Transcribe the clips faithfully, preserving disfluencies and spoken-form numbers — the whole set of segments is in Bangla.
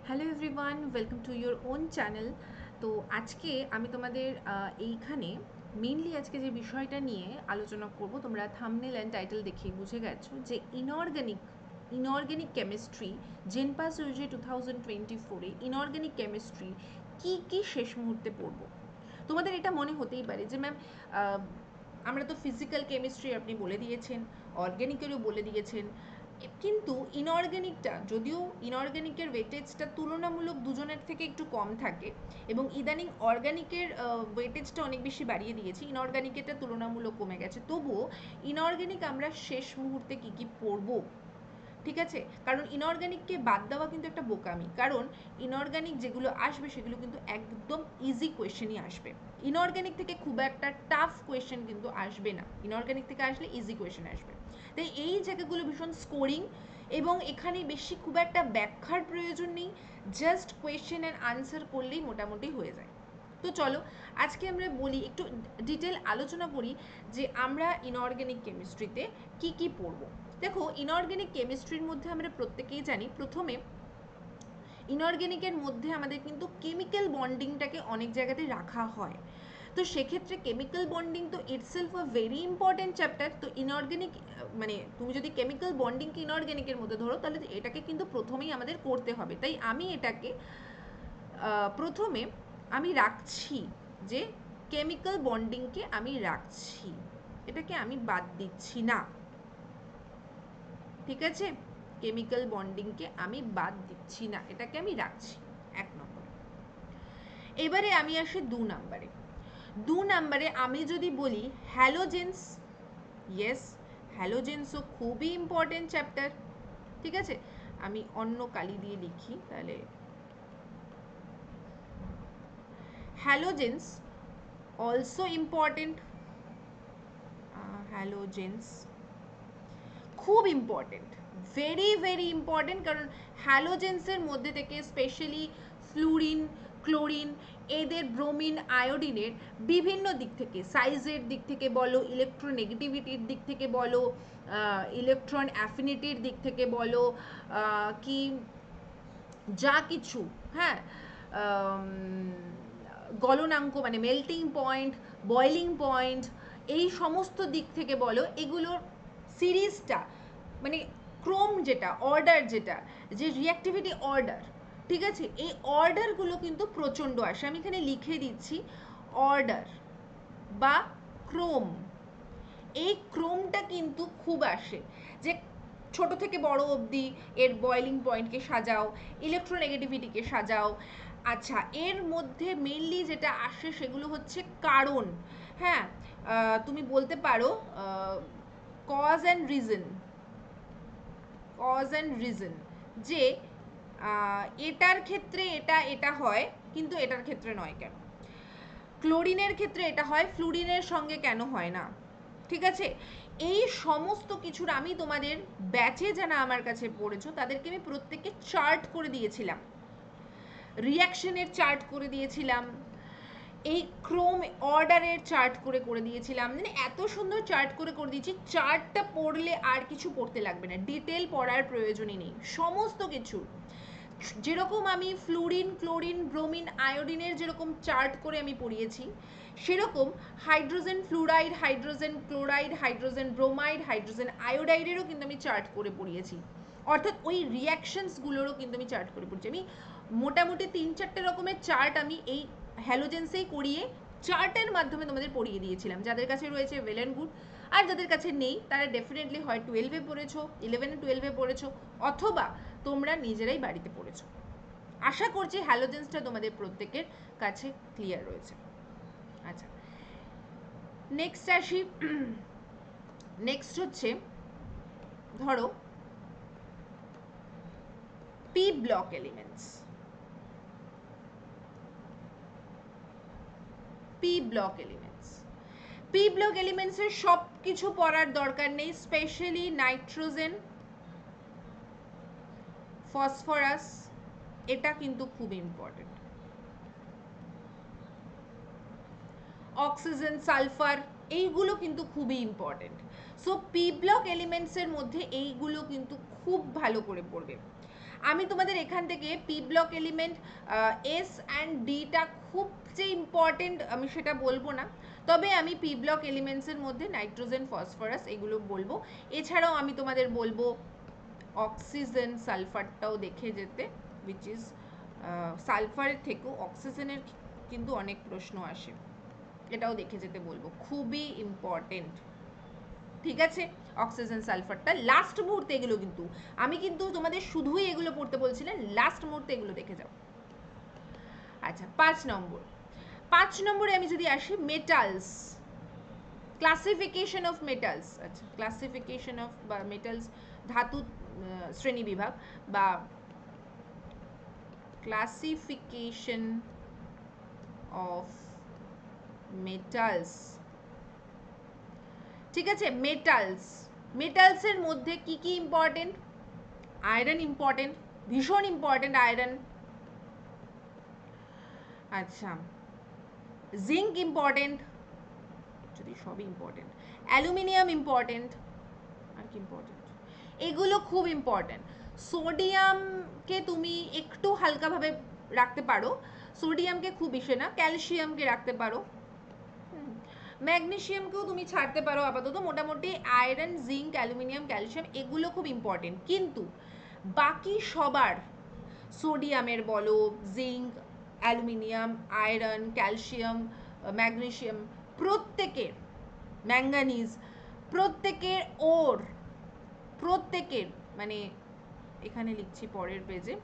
Hello everyone, welcome to your own channel. তো আজকে আমি তোমাদের এইখানে মেইনলি আজকে যে বিষয়টা নিয়ে আলোচনা করব, তোমরা থাম্বনেল অ্যান্ড টাইটেল দেখেই বুঝে গেছো যে inorganic inorganic chemistry JENPAS UG two thousand twenty ফোরে ইনঅর্গ্যানিক কেমিস্ট্রি কী কী শেষ মুহূর্তে পড়বো। তোমাদের এটা মনে হতেই পারে যে ম্যাম আমরা তো ফিজিক্যাল কেমিস্ট্রি আপনি বলে দিয়েছেন, অর্গ্যানিকেরও বলে দিয়েছেন, কিন্তু ইনঅর্গ্যানিকটা যদিও ইনঅর্গ্যানিকের ওয়েটেজটা তুলনামূলক দুজনের থেকে একটু কম থাকে এবং ইদানিং অর্গ্যানিকের ওয়েটেজটা অনেক বেশি বাড়িয়ে দিয়েছি, ইনঅর্গ্যানিকেরটা তুলনামূলক কমে গেছে, তবুও ইনঅর্গ্যানিক আমরা শেষ মুহূর্তে কী কী পড়বো, ঠিক আছে? কারণ ইনঅর্গ্যানিককে বাদ দেওয়া কিন্তু একটা বোকামি, কারণ ইনঅর্গ্যানিক যেগুলো আসবে সেগুলো কিন্তু একদম ইজি কোয়েশ্চেনই আসবে। ইনঅর্গ্যানিক থেকে খুব একটা টাফ কোয়েশ্চেন কিন্তু আসবে না, ইনঅর্গ্যানিক থেকে আসলে ইজি কোয়েশ্চেন আসবে। তাই এই জায়গাগুলো ভীষণ স্কোরিং এবং এখানে বেশি খুব একটা ব্যাখ্যার প্রয়োজন নেই, জাস্ট কোয়েশ্চেন অ্যান্ড আনসার করলেই মোটামুটি হয়ে যায়। তো চলো আজকে আমরা বলি, একটু ডিটেল আলোচনা করি যে আমরা ইনঅর্গ্যানিক কেমিস্ট্রিতে কি কি পড়বো। দেখো, ইনঅর্গ্যানিক কেমিস্ট্রির মধ্যে আমরা প্রত্যেকেই জানি, প্রথমে ইনঅর্গ্যানিকের মধ্যে আমাদের কিন্তু কেমিক্যাল বন্ডিংটাকে অনেক জায়গাতে রাখা হয়। তো সেক্ষেত্রে কেমিক্যাল বন্ডিং তো itself a very important chapter. তো ইনঅর্গ্যানিক মানে তুমি যদি কেমিক্যাল বন্ডিংকে ইনঅর্গ্যানিকের মধ্যে ধরো, তাহলে এটাকে কিন্তু প্রথমেই আমাদের করতে হবে। তাই আমি এটাকে প্রথমে আমি রাখছি যে কেমিক্যাল বন্ডিংকে আমি রাখছি, এটাকে আমি বাদ দিচ্ছি না, ঠিক আছে? কেমিক্যাল বন্ডিংকে আমি বাদ দিচ্ছি না, এটাকে আমি রাখছি এক নম্বরে। এবারে আমি আসি দু নম্বরে। দু নম্বরে আমি যদি বলি হ্যালোজেন্স, ইয়েস, হ্যালোজেন্সও খুবই ইম্পর্টেন্ট চ্যাপ্টার, ঠিক আছে? আমি অন্য কালি দিয়ে লিখি তাহলে। হ্যালোজেন্স অলসো ইম্পর্টেন্ট, হ্যালোজেন্স খুব ইম্পর্টেন্ট, ভেরি ভেরি ইম্পর্টেন্ট, কারণ হ্যালোজেন্সের মধ্যে থেকে স্পেশালি ফ্লুরিন, ক্লোরিন, এদের ব্রোমিন, আয়োডিনের বিভিন্ন দিক থেকে, সাইজের দিক থেকে বলো, ইলেকট্রোনেগেটিভিটির দিক থেকে বলো, ইলেকট্রন অ্যাফিনিটির দিক থেকে বলো, কি যা কিছু, হ্যাঁ, গলনাঙ্ক মানে মেল্টিং পয়েন্ট, বয়লিং পয়েন্ট, এই সমস্ত দিক থেকে বলো, এগুলোর সিরিজটা মানে ক্রোম যেটা, অর্ডার যেটা, যে রিঅ্যাক্টিভিটি অর্ডার, ঠিক আছে, এই অর্ডারগুলো কিন্তু প্রচণ্ড আসে। আমি এখানে লিখে দিচ্ছি অর্ডার বা ক্রোম, এই ক্রোমটা কিন্তু খুব আসে, যে ছোট থেকে বড় অবধি এর বয়লিং পয়েন্টকে সাজাও, ইলেকট্রোনেগেটিভিটিকে সাজাও। আচ্ছা, এর মধ্যে মেইনলি যেটা আসে সেগুলো হচ্ছে কারণ, হ্যাঁ, তুমি বলতে পারো cause and reason, cause and reason, যে এটার ক্ষেত্রে এটা এটা হয় কিন্তু এটার ক্ষেত্রে নয় কেন, ক্লোরিনের ক্ষেত্রে এটা হয় ফ্লুরিনের সঙ্গে কেন হয় না, ঠিক আছে? এই সমস্ত কিছুর আমি তোমাদের ব্যাচে যারা আমার কাছে পড়েছো তাদেরকে আমি প্রত্যেককে চার্ট করে দিয়েছিলাম, রিঅ্যাকশনের চার্ট করে দিয়েছিলাম, এই ক্রোম অর্ডারের চার্ট করে করে দিয়েছিলাম, মানে এত সুন্দর চার্ট করে করে দিয়েছি, চার্টটা পড়লে আর কিছু পড়তে লাগবে না, ডিটেল পড়ার প্রয়োজনই নেই, সমস্ত কিছু যেরকম আমি ফ্লুরিন, ক্লোরিন, ব্রোমিন, আয়োডিনের যেরকম চার্ট করে আমি পড়িয়েছি, সেরকম hydrogen fluoride, hydrogen chloride, hydrogen bromide, hydrogen আয়োডাইডেরও কিন্তু আমি চার্ট করে পড়িয়েছি, অর্থাৎ ওই রিঅ্যাকশনসগুলোরও কিন্তু আমি চার্ট করে পড়ছি। আমি মোটামুটি তিন চারটে রকমের চার্ট আমি এই হ্যালোজেন্সেই করিয়ে চার্টের মাধ্যমে তোমাদের পড়িয়ে দিয়েছিলাম, যাদের কাছে রয়েছে ওয়েল অ্যান্ড গুড, আর যাদের কাছে নেই তারা ডেফিনেটলি হয় টুয়েলভে পড়েছো, ইলেভেনে টুয়েলভে পড়েছো, অথবা তোমরা নিজেরাই বাড়িতে পড়েছো। আশা করছি হ্যালোজেন্সটা তোমাদের প্রত্যেকের কাছে ক্লিয়ার রয়েছে। আচ্ছা, নেক্সট আসি। নেক্সট হচ্ছে ধরো P block elements, P block elements P block এলিমেন্টসের সব কিছু পড়ার দরকার নেই, স্পেশালি নাইট্রোজেন, ফসফরাস, এটা কিন্তু খুব ইম্পর্টেন্ট, অক্সিজেন, সালফার, এইগুলো কিন্তু খুবই ইম্পর্টেন্ট। সো পি ব্লক এলিমেন্টসের মধ্যে এইগুলো কিন্তু খুব ভালো করে পড়বে। আমি তোমাদের এখান থেকে P block element S and ডিটা খুব যে ইম্পর্টেন্ট আমি সেটা বলবো না, তবে আমি পি ব্লক এলিমেন্টসের মধ্যে নাইট্রোজেন, ফসফরাস এগুলো বলবো। এছাড়াও আমি তোমাদের বলবো অক্সিজেন, সালফারটাও দেখে যেতে, উইচ ইজ সালফারের থেকেও অক্সিজেনের কিন্তু অনেক প্রশ্ন আসে, এটাও দেখে যেতে বলবো, খুবই ইম্পর্টেন্ট। ঠিক আছে, অক্সিজেন, সালফারটা লাস্ট মুহূর্তে এগুলো, কিন্তু আমি কিন্তু তোমাদের শুধুই এগুলো পড়তে বলছিলেন, লাস্ট মুহূর্তে এগুলো দেখে যাও। আচ্ছা, পাঁচ নম্বর পাঁচ নম্বরে আমি যদি আসি, মেটালস, ক্লাসিফিকেশন অফ মেটালস। আচ্ছা, ক্লাসিফিকেশন অফ বা মেটালস, ধাতু শ্রেণী বিভাগ বা ক্লাসিফিকেশন অফ মেটালস। ঠিক আছে, মেটালস, মেটালসের মধ্যে কি কি ইম্পর্টেন্ট? আয়রন ইম্পর্টেন্ট, ভীষণ ইম্পর্টেন্ট আয়রন। আচ্ছা, জিঙ্ক ইম্পর্টেন্ট, যদি সবই ইম্পর্টেন্ট, অ্যালুমিনিয়াম ইম্পর্টেন্ট, আর কি ইম্পর্টেন্ট, এগুলো খুব ইম্পর্টেন্ট। সোডিয়ামকে তুমি একটু হালকাভাবে রাখতে পারো, সোডিয়ামকে খুব বেশি না, ক্যালসিয়ামকে রাখতে পারো, ম্যাগনেসিয়ামকেও তুমি ছাড়তে পারো আপাতত। মোটামুটি আয়রন, জিঙ্ক, অ্যালুমিনিয়াম, ক্যালসিয়াম এগুলো খুব ইম্পর্টেন্ট, কিন্তু বাকি সবার, সোডিয়ামের বলো, zinc, aluminium, iron, calcium, magnesium, প্রত্যেকের, ম্যাঙ্গানিজ, প্রত্যেকের ওর, প্রত্যেকের, মানে এখানে লিখছি পরের পেজে,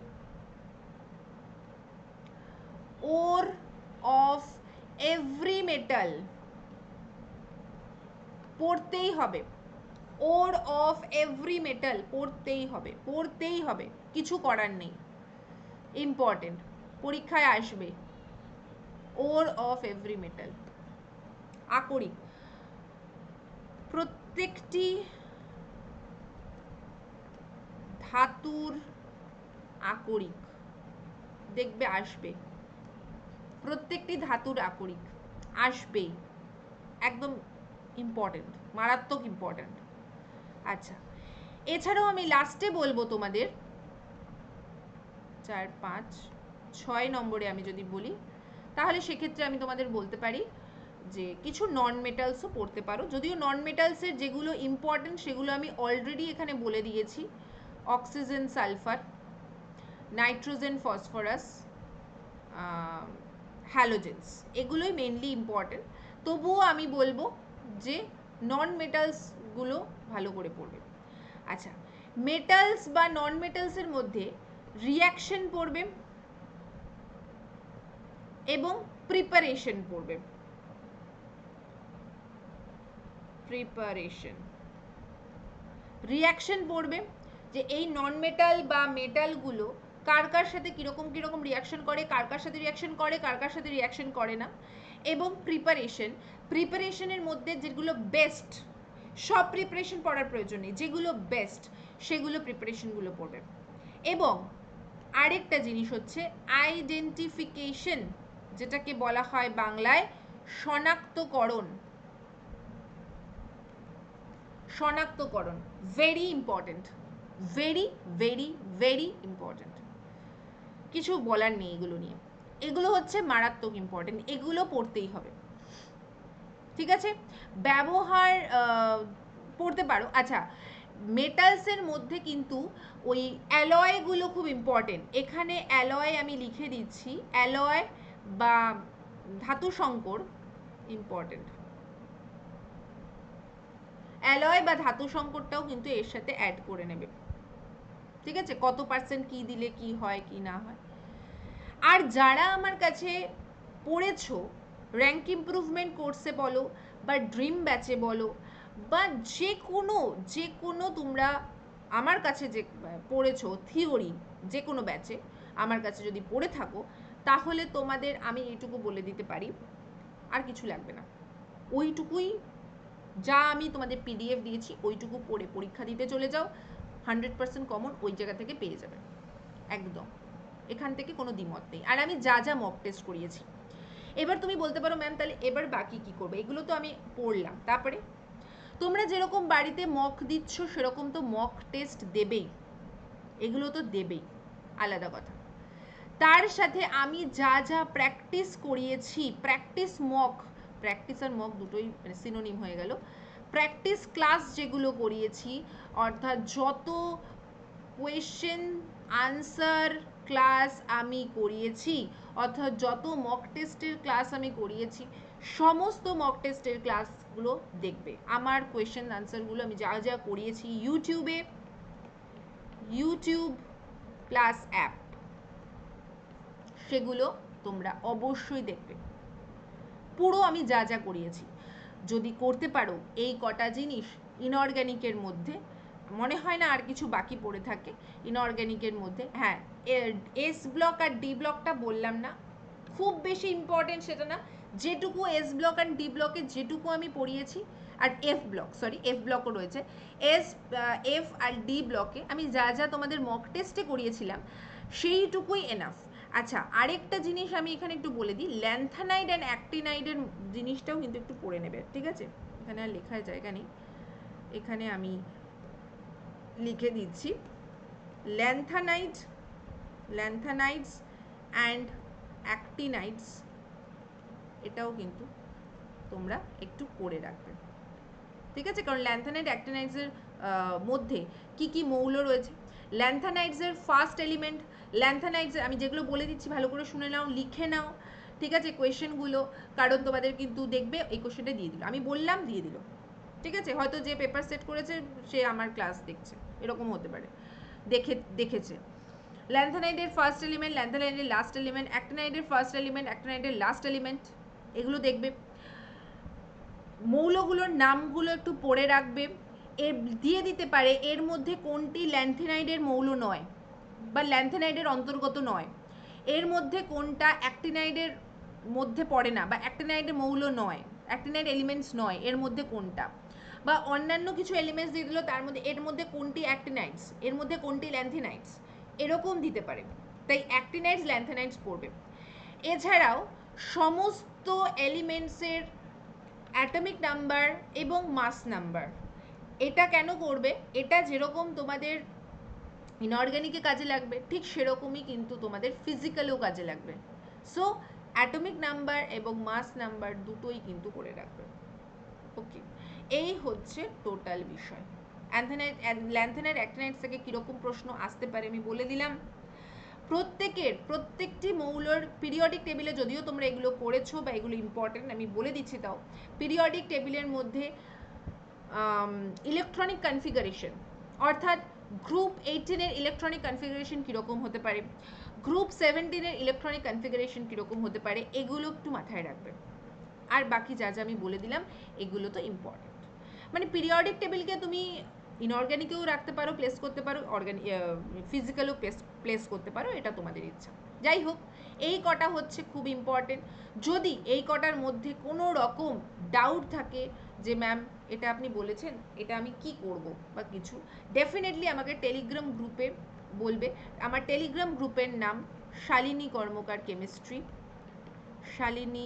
ওর অফ এভরি মেটাল পড়তেই হবে, ওর অফ এভরি মেটাল পড়তেই হবে, পড়তেই হবে, কিছু করার নেই, ইম্পর্টেন্ট, পরীক্ষায় আসবে। ওর অফ এভরি মেটাল, আকরিক, প্রত্যেকটি ধাতুর আকরিক দেখবে আসবে, প্রত্যেকটি ধাতুর আকরিক আসবে, একদম ইম্পর্টেন্ট, মারাত্মক ইম্পর্টেন্ট। আচ্ছা, এছাড়াও আমি লাস্টে বলবো তোমাদের, চার পাঁচ ছয় নম্বরে আমি যদি বলি, তাহলে সেক্ষেত্রে আমি তোমাদের বলতে পারি যে কিছু নন মেটালসও পড়তে পারো, যদিও নন মেটালসের যেগুলো ইম্পর্টেন্ট সেগুলো আমি অলরেডি এখানে বলে দিয়েছি, oxygen, sulphur, nitrogen, phosphorus, halogens, এগুলোই মেনলি ইম্পর্টেন্ট। তবুও আমি বলবো যে নন মেটালসগুলো ভালো করে পড়বে। আচ্ছা, মেটালস বা নন মেটালসের মধ্যে রিয়াকশন পড়বে এবং প্রিপারেশন পড়বে, প্রিপারেশন, রিয়াকশন পড়বে যে এই নন মেটাল বা মেটালগুলো কার কার সাথে কীরকম কীরকম রিয়াকশন করে, কার কার সাথে রিয়াকশন করে, কার কার সাথে রিয়াকশন করে না, এবং প্রিপারেশন, প্রিপারেশনের মধ্যে যেগুলো বেস্ট, সব প্রিপারেশন পড়ার প্রয়োজন নেই, যেগুলো বেস্ট সেগুলো প্রিপারেশনগুলো পড়বে। এবং আরেকটা জিনিস হচ্ছে আইডেন্টিফিকেশন, যেটাকে বলা হয় বাংলায় শনাক্তকরণ, শনাক্তকরণ very important, very very very important, কিছু বলার নেই এগুলো নিয়ে, এগুলো হচ্ছে মারাত্মক ইম্পর্টেন্ট, এগুলো পড়তেই হবে। ঠিক আছে, ব্যবহার পড়তে পারো। আচ্ছা, মেটালসের মধ্যে কিন্তু ওই অ্যালয়গুলো খুব ইম্পর্টেন্ট, এখানে অ্যালয় আমি লিখে দিচ্ছি, অ্যালয় বা ধাতু সংকর ইম্পর্টেন্ট, অ্যালয় বা ধাতু সংকরটাও কিন্তু এর সাথে অ্যাড করে নেবে। ঠিক আছে, কত পার্সেন্ট কি দিলে কি হয় কি না হয়। আর যারা আমার কাছে পড়েছো র্যাঙ্ক ইমপ্রুভমেন্ট কোর্সে বলো বা ড্রিম ব্যাচে বলো বা যে কোনো যে কোনো তোমরা আমার কাছে যে পড়েছো থিওরি যে কোনো ব্যাচে আমার কাছে যদি পড়ে থাকো, তাহলে তোমাদের আমি এইটুকু বলে দিতে পারি, আর কিছু লাগবে না, ওইটুকুই যা আমি তোমাদের পিডিএফ দিয়েছি ওইটুকু পড়ে পরীক্ষা দিতে চলে যাও, হান্ড্রেড পার্সেন্ট কমন ওই জায়গা থেকে পেয়ে যাবে, একদম, এখান থেকে কোনো দ্বিমত নেই। আর আমি যা যা মক টেস্ট করিয়েছি, এবার তুমি বলতে পারো ম্যাম তাহলে এবার বাকি কি করবে, এগুলো তো আমি পড়লাম, তারপরে তোমরা যেরকম বাড়িতে মক দিচ্ছ সেরকম তো মক টেস্ট দেবেই, এগুলো তো দেবেই। আলাদা কথা। তার সাথে আমি যা যা প্র্যাকটিস করিয়েছি, প্র্যাকটিস মক, প্র্যাকটিস আর মক দুটোই সিনোনিম হয়ে গেল, প্র্যাকটিস ক্লাস যেগুলো করিয়েছি, অর্থাৎ যত কোয়েশ্চেন আনসার ক্লাস আমি করিয়েছি, অর্থাৎ যত মক টেস্টের ক্লাস আমি করিয়েছি, সমস্ত মক টেস্টের ক্লাসগুলো দেখবে। আমার কোয়েশ্চেন আনসারগুলো আমি যা যা করিয়েছি ইউটিউবে, ইউটিউব প্লাস অ্যাপ, সেগুলো তোমরা অবশ্যই দেখবে। পুরো আমি যা যা করিয়েছি, যদি করতে পারো এই কটা জিনিস ইনঅর্গ্যানিকের মধ্যে, মনে হয় না আর কিছু বাকি পড়ে থাকে ইনঅর্গ্যানিকের মধ্যে। হ্যাঁ, এস ব্লক আর ডি ব্লকটা বললাম না, খুব বেশি ইম্পর্টেন্ট সেটা না, যেটুকু এস ব্লক আর ডি ব্লকে যেটুকু আমি পড়িয়েছি, আর এফ ব্লক, সরি এফ ব্লকও রয়েছে, এস এফ আর ডি ব্লকে আমি যা যা তোমাদের মক টেস্টে করিয়েছিলাম সেইটুকুই এনাফ। আচ্ছা, আরেকটা জিনিস আমি এখানে একটু বলে দিই, ল্যান্থানাইড অ্যান্ড অ্যাক্টিনাইডের জিনিসটাও কিন্তু একটু পড়ে নেবে, ঠিক আছে? এখানে আর লেখার জায়গা নেই, এখানে আমি লিখে দিচ্ছি, ল্যান্থানাইড, ল্যান্থানাইডস অ্যান্ড অ্যাক্টিনাইডস, এটাও কিন্তু তোমরা একটু পড়ে রাখবে, ঠিক আছে? কারণ ল্যান্থানাইড অ্যাক্টিনাইডসের মধ্যে কি কি মৌল রয়েছে, ল্যান্থানাইডসের ফার্স্ট এলিমেন্ট, ল্যান্থানাইডস আমি যেগুলো বলে দিচ্ছি ভালো করে শুনে নাও, লিখে নাও, ঠিক আছে কোয়েশ্চেনগুলো, কারণ তোমাদের কিন্তু দেখবে এই কোয়েশ্চেনটা দিয়ে দিল, আমি বললাম দিয়ে দিল, ঠিক আছে? হয়তো যে পেপার সেট করেছে সে আমার ক্লাস দেখছে, এরকম হতে পারে, দেখে দেখেছে। ল্যান্থানাইডের ফার্স্ট এলিমেন্ট, ল্যান্থানাইডের লাস্ট এলিমেন্ট, অ্যাক্টিনাইডের ফার্স্ট এলিমেন্ট, অ্যাক্টিনাইডের লাস্ট এলিমেন্ট, এগুলো দেখবে। মৌলগুলোর নামগুলো একটু পড়ে রাখবে, এর দিয়ে দিতে পারে এর মধ্যে কোনটি ল্যান্থানাইডের মৌল নয় বা ল্যান্থানাইডের অন্তর্গত নয়, এর মধ্যে কোনটা অ্যাক্টিনাইডের মধ্যে পড়ে না বা অ্যাক্টিনাইডের মৌল নয়, অ্যাক্টিনাইড এলিমেন্টস নয়, এর মধ্যে কোনটা, বা অন্যান্য কিছু এলিমেন্টস দিয়ে দিল তার মধ্যে এর মধ্যে কোনটি অ্যাক্টিনাইডস, এর মধ্যে কোনটি ল্যান্থানাইডস, এরকম দিতে পারে, তাই অ্যাক্টিনাইডস ল্যান্থানাইডস পড়বে। এছাড়াও সমস্ত এলিমেন্টসের অ্যাটমিক নাম্বার এবং মাস নাম্বার, এটা কেন করবে, এটা যেরকম তোমাদের ইনঅর্গ্যানিকে কাজে লাগবে ঠিক সেরকমই কিন্তু তোমাদের ফিজিক্যালেও কাজে লাগবে। সো অ্যাটমিক নাম্বার এবং মাস নাম্বার দুটোই কিন্তু করে রাখবে। ওকে, এই হচ্ছে টোটাল বিষয়। অ্যান্থানাইড ল্যান্থানাইড অ্যাক্টিনাইড থেকে কীরকম প্রশ্ন আসতে পারে আমি বলে দিলাম। প্রত্যেকের প্রত্যেকটি মৌলর পিরিয়ডিক টেবিলে, যদিও তোমরা এগুলো করেছো বা এগুলো ইম্পর্টেন্ট আমি বলে দিচ্ছি, তাও পিরিয়ডিক টেবিলের মধ্যে ইলেকট্রনিক কনফিগারেশন, অর্থাৎ গ্রুপ এইটিনের ইলেকট্রনিক কনফিগারেশন কীরকম হতে পারে, গ্রুপ সেভেন্টিনের ইলেকট্রনিক কনফিগারেশন কীরকম হতে পারে, এগুলো একটু মাথায় রাখবে। আর বাকি যা যা আমি বলে দিলাম এগুলো তো ইম্পর্টেন্ট। মানে পিরিয়ডিক টেবিলকে তুমি ইনঅর্গ্যানিকেও রাখতে পারো, প্লেস করতে পারো, অর্গানিক ফিজিক্যালও প্লেস প্লেস করতে পারো, এটা তোমাদের ইচ্ছা। যাই হোক, এই কটা হচ্ছে খুব ইম্পর্টেন্ট। যদি এই কটার মধ্যে কোনো রকম ডাউট থাকে যে ম্যাম এটা আপনি বলেছেন এটা আমি কি করব বা কিছু, ডেফিনেটলি আমাকে টেলিগ্রাম গ্রুপে বলবে। আমার টেলিগ্রাম গ্রুপের নাম শালিনী কর্মকার কেমিস্ট্রি, শালিনী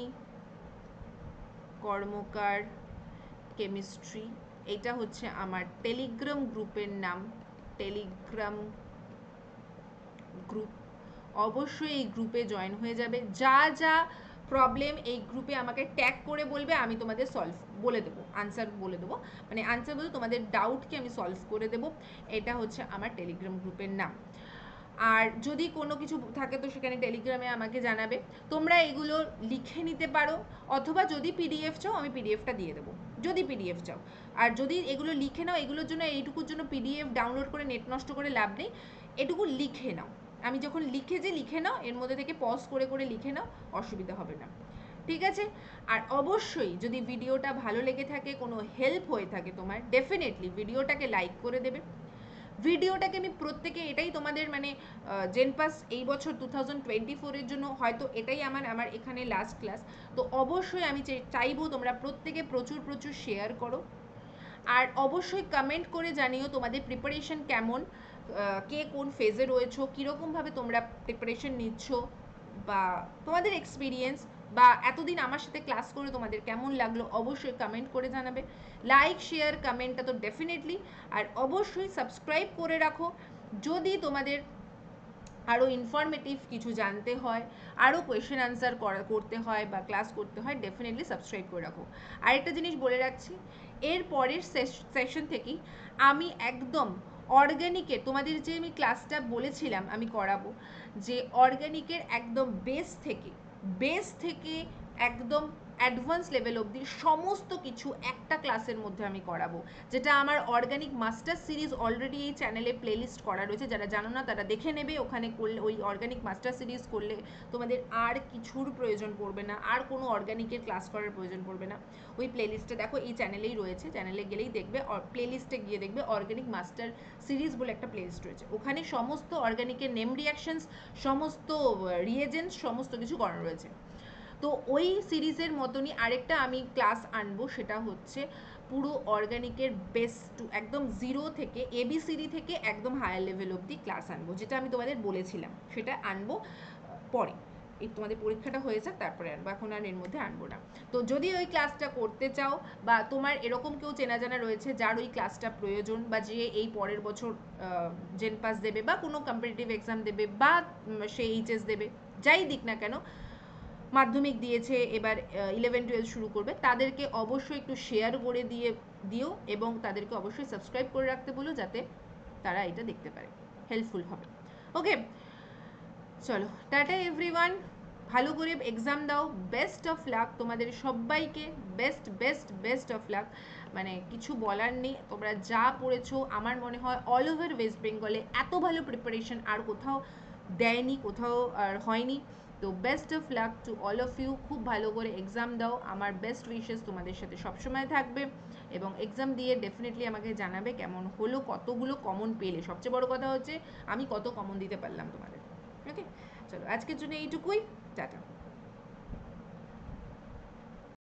কর্মকার কেমিস্ট্রি, এটা হচ্ছে আমার টেলিগ্রাম গ্রুপের নাম, টেলিগ্রাম গ্রুপ। অবশ্যই এই গ্রুপে জয়েন হয়ে যাবে, যা যা প্রবলেম এই গ্রুপে আমাকে ট্যাগ করে বলবে, আমি তোমাদের সলভ বলে দেবো, আনসার বলে দেবো, মানে আনসার বলতে তোমাদের ডাউটকে আমি সলভ করে দেবো। এটা হচ্ছে আমার টেলিগ্রাম গ্রুপের নাম। আর যদি কোনো কিছু থাকে তো সেখানে টেলিগ্রামে আমাকে জানাবে, তোমরা এগুলো লিখে নিতে পারো, অথবা যদি পিডিএফ চাও আমি পিডিএফটা দিয়ে দেবো যদি পিডিএফ চাও। আর যদি এগুলো লিখে নাও, এগুলোর জন্য এইটুকুর জন্য পিডিএফ ডাউনলোড করে নেট নষ্ট করে লাভ নেই, এটুকু লিখে নাও, আমি যখন লিখে যে লিখে নাও, এর মধ্যে থেকে পজ করে করে লিখে নাও, অসুবিধা হবে না, ঠিক আছে? আর অবশ্যই যদি ভিডিওটা ভালো লেগে থাকে, কোনো হেল্প হয়ে থাকে তোমার, ডেফিনেটলি ভিডিওটাকে লাইক করে দেবে। ভিডিওটাকে আমি প্রত্যেকে, এটাই তোমাদের মানে জেনপাস এই বছর টু থাউজেন্ড টোয়েন্টি ফোরের জন্য হয়তো এটাই আমার আমার এখানে লাস্ট ক্লাস, তো অবশ্যই আমি চাইবো তোমরা প্রত্যেকে প্রচুর প্রচুর শেয়ার করো। আর অবশ্যই কমেন্ট করে জানিও তোমাদের প্রিপারেশন কেমন, কে কোন ফেজে রয়েছো, কীরকমভাবে তোমরা প্রিপারেশন নিচ্ছ, বা তোমাদের এক্সপিরিয়েন্স, বা এতদিন আমার সাথে ক্লাস করে তোমাদের কেমন লাগলো, অবশ্যই কমেন্ট করে জানাবে। লাইক শেয়ার কমেন্টটা তো ডেফিনেটলি, আর অবশ্যই সাবস্ক্রাইব করে রাখো যদি তোমাদের আরও ইনফরমেটিভ কিছু জানতে হয়, আরও কোয়েশ্চেন আনসার করা করতে হয় বা ক্লাস করতে হয়, ডেফিনেটলি সাবস্ক্রাইব করে রাখো। আরেকটা জিনিস বলে রাখছি, এর পরের সেশন থেকেই আমি একদম অর্গ্যানিকের, তোমাদের যে আমি ক্লাসটা বলেছিলাম আমি করাবো, যে অর্গ্যানিকের একদম বেস থেকে বেস থেকে একদম অ্যাডভান্স লেভেল অবধি সমস্ত কিছু একটা ক্লাসের মধ্যে আমি করাবো, যেটা আমার অর্গানিক মাস্টার সিরিজ অলরেডি এই চ্যানেলে প্লেলিস্ট করা রয়েছে। যারা জানো না তারা দেখে নেবে, ওখানে করলে ওই অর্গানিক মাস্টার সিরিজ করলে তোমাদের আর কিছুর প্রয়োজন পড়বে না, আর কোনো অর্গানিকের ক্লাস করার প্রয়োজন পড়বে না। ওই প্লেলিস্টে দেখো, এই চ্যানেলেই রয়েছে, চ্যানেলে গেলেই দেখবে, প্লেলিস্টে গিয়ে দেখবে অর্গানিক মাস্টার সিরিজ বলে একটা প্লেলিস্ট রয়েছে, ওখানে সমস্ত অর্গানিকের নেম রিয়াকশনস, সমস্ত রিয়েজেন্টস, সমস্ত কিছু করানো রয়েছে। তো ওই সিরিজের মতনই আরেকটা আমি ক্লাস আনবো, সেটা হচ্ছে পুরো অর্গানিকের বেস টু একদম জিরো থেকে এবিসিডি থেকে একদম হায়ার লেভেল অবধি ক্লাস আনবো, যেটা আমি তোমাদের বলেছিলাম সেটা আনবো পরে, এই তোমাদের পরীক্ষাটা হয়ে যাক তারপরে আনবো, এখন আর এর মধ্যে আনবো না। তো যদি ওই ক্লাসটা করতে চাও বা তোমার এরকম কেউ চেনা জানা রয়েছে যার ওই ক্লাসটা প্রয়োজন, বা যে এই পরের বছর জেন পাস দেবে বা কোনো কম্পিটিটিভ এক্সাম দেবে বা সে এইচএস দেবে, যাই দিক না কেন, মাধ্যমিক দিয়েছে এবার ইলেভেন টুয়েলভ শুরু করবে, তাদেরকে অবশ্যই একটু শেয়ার করে দিয়ে দিও এবং তাদেরকে অবশ্যই সাবস্ক্রাইব করে রাখতে বলো, যাতে তারা এটা দেখতে পারে, হেল্পফুল হবে। ওকে, চলো টাটা এভরিওয়ান, ভালো করে এক্সাম দাও, বেস্ট অফ লাক তোমাদের সবাইকে, best best best of luck, মানে কিছু বলার নেই, তোমরা যা পড়েছো আমার মনে হয় অল ওভার ওয়েস্ট বেঙ্গলে এত ভালো প্রিপারেশন আর কোথাও দেয়নি, কোথাও আর হয়নি। তো best of luck to all of you, খুব ভালো করে এক্সাম দাও, আমার বেস্ট উইশেস তোমাদের সাথে সবসময় থাকবে, এবং এক্সাম দিয়ে ডেফিনেটলি আমাকে জানাবে কেমন হলো, কতগুলো কমন পেলে, সবচেয়ে বড় কথা হচ্ছে আমি কত কমন দিতে পারলাম তোমাদের। ওকে, চলো আজকের জন্য এইটুকুই, টাটা।